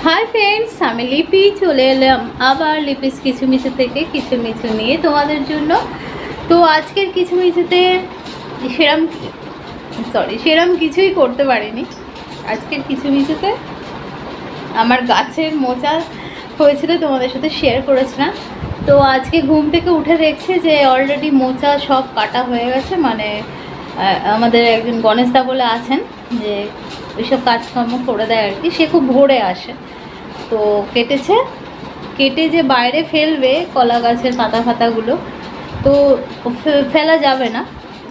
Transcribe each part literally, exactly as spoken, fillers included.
Hi friends, আমি লিপি চলে এলাম আবার লিপিস কিচুমিচু থেকে কিচুমিচু নিয়ে তোমাদের জন্য। তো আজকের কিচুমিচুতে সেরম সরি সেরম কিছুই করতে পারিনি। আজকের কিচুমিচুতে আমার গাছের মোচা হয়েছিল, তোমাদের সাথে শেয়ার করেছিলাম। তো আজকে ঘুম থেকে উঠে দেখছি যে অলরেডি মোচা সব কাটা হয়ে গেছে। মানে আমাদের একজন গণেশদা বলে আছেন যে ওইসব কাজকর্ম করে দেয় আর কি, সে খুব ভোরে আসে। তো কেটেছে, কেটে যে বাইরে ফেলবে কলা গাছের পাতা ফাতাগুলো, তো ফেলা যাবে না,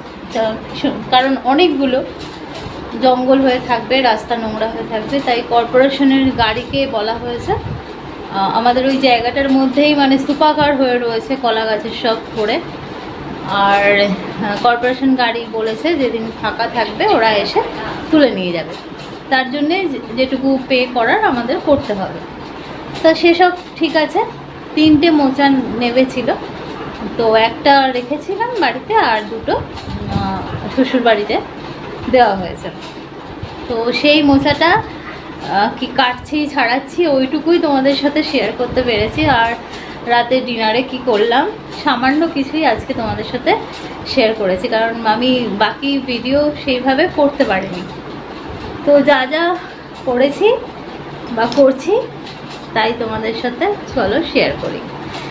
কারণ অনেকগুলো জঙ্গল হয়ে থাকবে, রাস্তা নোংরা হয়ে থাকবে। তাই কর্পোরেশনের গাড়িকে বলা হয়েছে, আমাদের ওই জায়গাটার মধ্যেই মানে স্তূপাকার হয়ে রয়েছে কলা গাছের সব পড়ে। আর কর্পোরেশন গাড়ি বলেছে যেদিন ফাঁকা থাকবে ওরা এসে তুলে নিয়ে যাবে। তার জন্যে যেটুকু পে করার আমাদের করতে হবে। তা সেসব ঠিক আছে। তিনটে মোচা নেবেছিল, তো একটা রেখেছিলাম বাড়িতে আর দুটো শ্বশুর বাড়িতে দেওয়া হয়েছে। তো সেই মোচাটা কি কাটছি ছাড়াচ্ছি ওইটুকুই তোমাদের সাথে শেয়ার করতে পেরেছি। আর রাতে ডিনারে কি করলাম সামান্য কিছুই আজকে তোমাদের সাথে শেয়ার করেছি, কারণ আমি বাকি ভিডিও সেইভাবে করতে পারিনি। তো যা যা করেছি বা করছি তাই তোমাদের সাথে চলো শেয়ার করি,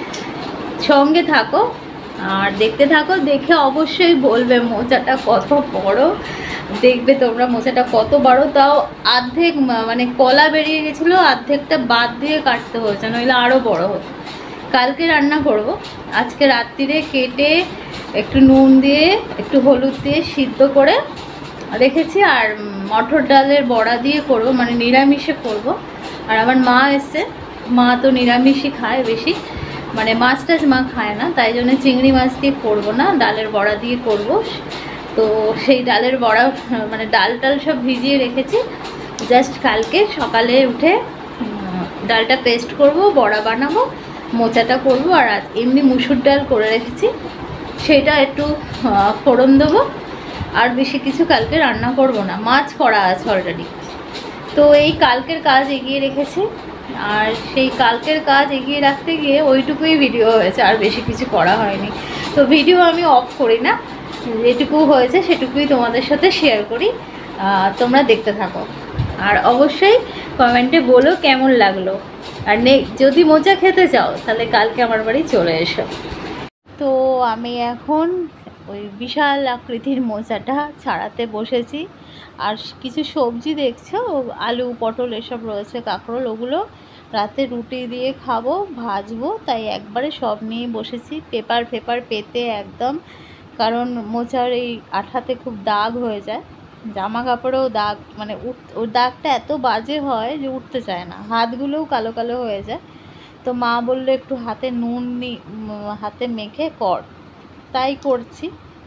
সঙ্গে থাকো আর দেখতে থাকো। দেখে অবশ্যই বলবে মোচাটা কত বড়, দেখবে তোমরা মোচাটা কত বড়। তাও অর্ধেক মানে কলা বেরিয়ে গেছিলো, অর্ধেকটা বাদ দিয়ে কাটতে হয়েছে, নইলে আরও বড় হতো। কালকে রান্না করব, আজকে রাত্রিরে কেটে একটু নুন দিয়ে একটু হলুদ দিয়ে সিদ্ধ করে রেখেছি। আর মটর ডালের বড়া দিয়ে করব, মানে নিরামিষে করব। আর আমার মা এসছে, মা তো নিরামিষই খায় বেশি, মানে মাছ টাছ মা খায় না, তাই জন্য চিংড়ি মাছ দিয়ে করবো না, ডালের বড়া দিয়ে করব। তো সেই ডালের বড়া মানে ডাল টাল সব ভিজিয়ে রেখেছি, জাস্ট কালকে সকালে উঠে ডালটা পেস্ট করব, বড়া বানাবো, মোচাটা করব। আর আজ এমনি মুসুর ডাল করে রেখেছি, সেটা একটু ফোড়ন দেবো। আর বেশি কিছু কালকে রান্না করব না, মাছ করা আছে অলরেডি। তো এই কালকের কাজ এগিয়ে রেখেছি, আর সেই কালকের কাজ এগিয়ে রাখতে গিয়ে ওইটুকুই ভিডিও হয়েছে, আর বেশি কিছু করা হয়নি। তো ভিডিও আমি অফ করি না, যেটুকু হয়েছে সেটুকুই তোমাদের সাথে শেয়ার করি, তোমরা দেখতে থাকো। আর অবশ্যই কমেন্টে বলো কেমন লাগলো। আর নে যদি মোচা খেতে চাও তাহলে কালকে আমার বাড়ি চলে এসো। তো আমি এখন ওই বিশাল আকৃতির মোচাটা ছাড়াতে বসেছি। আর কিছু সবজি দেখছো, আলু পটল এসব রয়েছে, কাঁকরোল, ওগুলো রাতে রুটি দিয়ে খাবো, ভাজবো, তাই একবারে সব নিয়ে বসেছি। পেপার পেপার পেতে একদম, কারণ মোচার এই আঠাতে খুব দাগ হয়ে যায়, জামা কাপড়েও দাগ, মানে উঠ ওর দাগটা এত বাজে হয় যে উঠতে চায় না, হাতগুলোও কালো কালো হয়ে যায়। তো মা বললো একটু হাতে নুন নি হাতে মেখে কর, তাই করছি।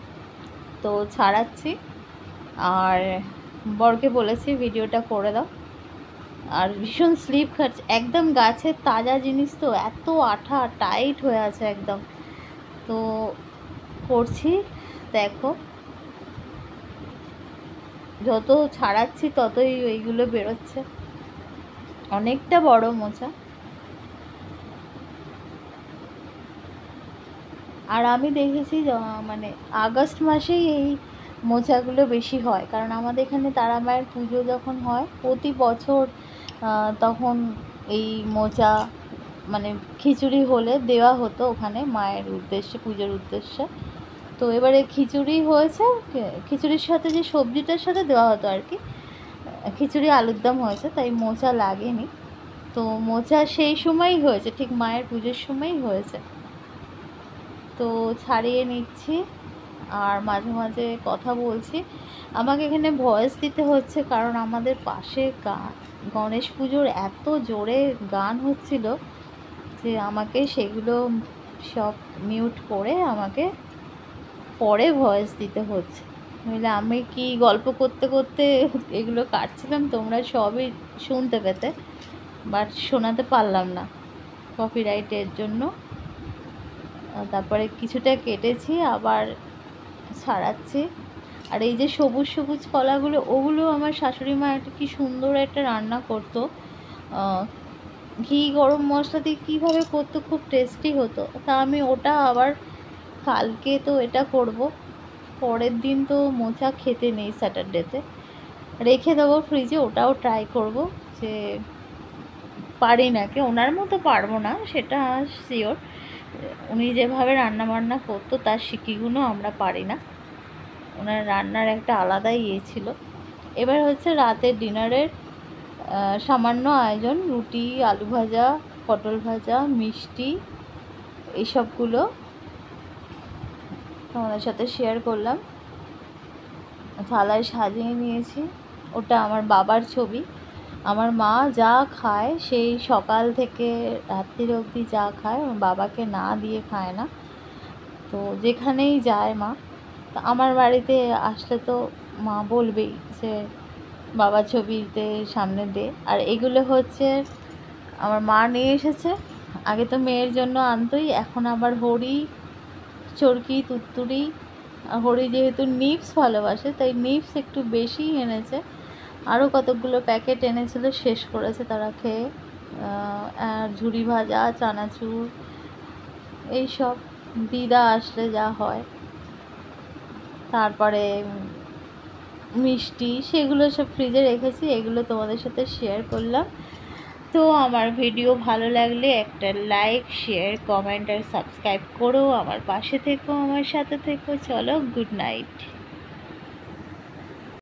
তো ছাড়াচ্ছি, আর বরকে বলেছি ভিডিওটা করে দাও। আর ভীষণ স্লিপ খাচ্ছে, একদম গাছের তাজা জিনিস তো এত আঠা টাইট হয়ে আছে একদম। তো করছি, দেখো যত ছাড়াচ্ছি ততই ওইগুলো বেরোচ্ছে। অনেকটা বড় মোচা। আর আমি দেখেছি মানে আগস্ট মাসেই এই মোচাগুলো বেশি হয়, কারণ আমাদের এখানে তারা মায়ের পুজো যখন হয় প্রতি বছর, তখন এই মোচা মানে খিচুড়ি হলে দেওয়া হতো ওখানে মায়ের উদ্দেশ্যে, পুজোর উদ্দেশ্যে। তো এবারে খিচুড়ি হয়েছে, খিচুড়ির সাথে যে সবজিটার সাথে দেওয়া হতো আর কি, খিচুড়ি আলুর দম হয়েছে, তাই মোচা লাগেনি। তো মোচা সেই সময়ই হয়েছে, ঠিক মায়ের পুজোর সময়ই হয়েছে। তো ছাড়িয়ে নিচ্ছি আর মাঝে মাঝে কথা বলছি। আমাকে এখানে ভয়েস দিতে হচ্ছে কারণ আমাদের পাশে গান, গণেশ পুজোর এত জোরে গান হচ্ছিল যে আমাকে সেগুলো সব মিউট করে আমাকে পরে ভয়েস দিতে হচ্ছে। নইলে আমি কি গল্প করতে করতে এগুলো কাটছিলাম, তোমরা সবই শুনতে পেতে, বাট শোনাতে পারলাম না কপিরাইটের জন্য। তারপরে কিছুটা কেটেছি, আবার ছাড়াচ্ছি। আর এই যে সবুজ সবুজ কলাগুলো, ওগুলো আমার শাশুড়ি মা একটা কি সুন্দর একটা রান্না করতো, ঘি গরম মশলা দিয়ে কীভাবে করতো, খুব টেস্টি হতো। তা আমি ওটা আবার কালকে তো এটা করব, পরের দিন তো মোচা খেতে নেই স্যাটারডেতে, রেখে দেবো ফ্রিজে, ওটাও ট্রাই করব। যে পারি নাকি, ওনার মতো পারবো না সেটা শিওর, উনি যেভাবে রান্না বান্না করতো তার সিকিগুলো আমরা পারি না, ওনার রান্নার একটা আলাদাই ইয়ে ছিল। এবার হচ্ছে রাতের ডিনারের সামান্য আয়োজন, রুটি, আলু ভাজা, পটল ভাজা, মিষ্টি, এইসবগুলো তোমাদের সাথে শেয়ার করলাম। থালায় সাজিয়ে নিয়েছি, ওটা আমার বাবার ছবি। আমার মা যা খায় সেই সকাল থেকে রাত্রির অবধি যা খায়, আমার বাবাকে না দিয়ে খায় না। তো যেখানেই যায় মা, তো আমার বাড়িতে আসলে তো মা বলবেই যে বাবার ছবিতে সামনে দে। আর এগুলো হচ্ছে আমার মা নিয়ে এসেছে, আগে তো মেয়ের জন্য আনতোই, এখন আবার হরি, চরকি, তুত্তুরি। হরি যেহেতু নিপস ভালোবাসে তাই নিপস একটু বেশি এনেছে, আরও কতকগুলো প্যাকেট এনেছিল, শেষ করেছে তারা খেয়ে। আর ঝুরি ভাজা, চানাচুর, এইসব দিদা আসলে যা হয়, তারপরে মিষ্টি, সেগুলো সব ফ্রিজে রেখেছি, এগুলো তোমাদের সাথে শেয়ার করলাম। তো আমার ভিডিও ভালো লাগলে একটা লাইক, শেয়ার, কমেন্ট আর সাবস্ক্রাইব করো, আমার পাশে থেকো, আমার সাথে থেকো। চলো, গুড নাইট।